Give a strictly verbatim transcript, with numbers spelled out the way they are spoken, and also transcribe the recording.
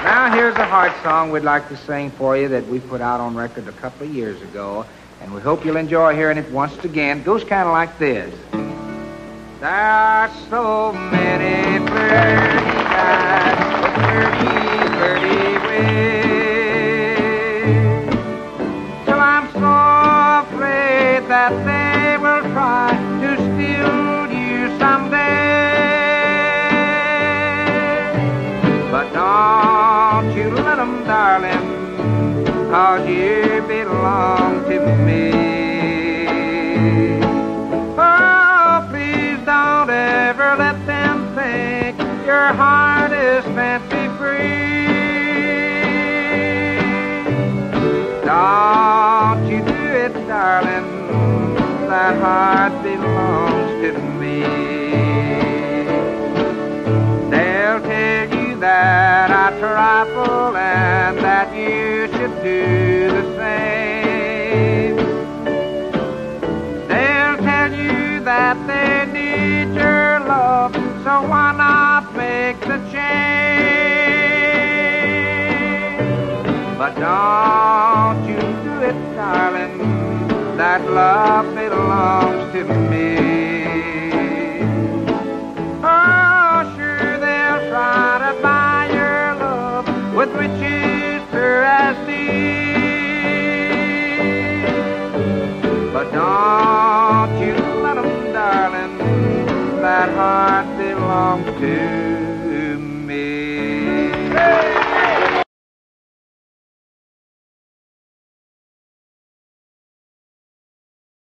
Now, here's a heart song we'd like to sing for you that we put out on record a couple of years ago, and we hope you'll enjoy hearing it once again. It goes kind of like this. There are so many flirty guys with flirty, flirty ways, till I'm so afraid that they will try to steal you someday. But don't you let them, darling, 'cause you belong to me. Oh, please don't ever let them think your heart is fancy-free. Don't you do it, darling, that heart belongs to me. They'll tell you that I trifle and that you should do the same. They'll tell you that they need your love, so why not make the change? But don't you do it, darling, that love belongs to me. Oh, sure, they'll try to buy your love with riches pure as these. But don't you let them, darling, that heart belongs to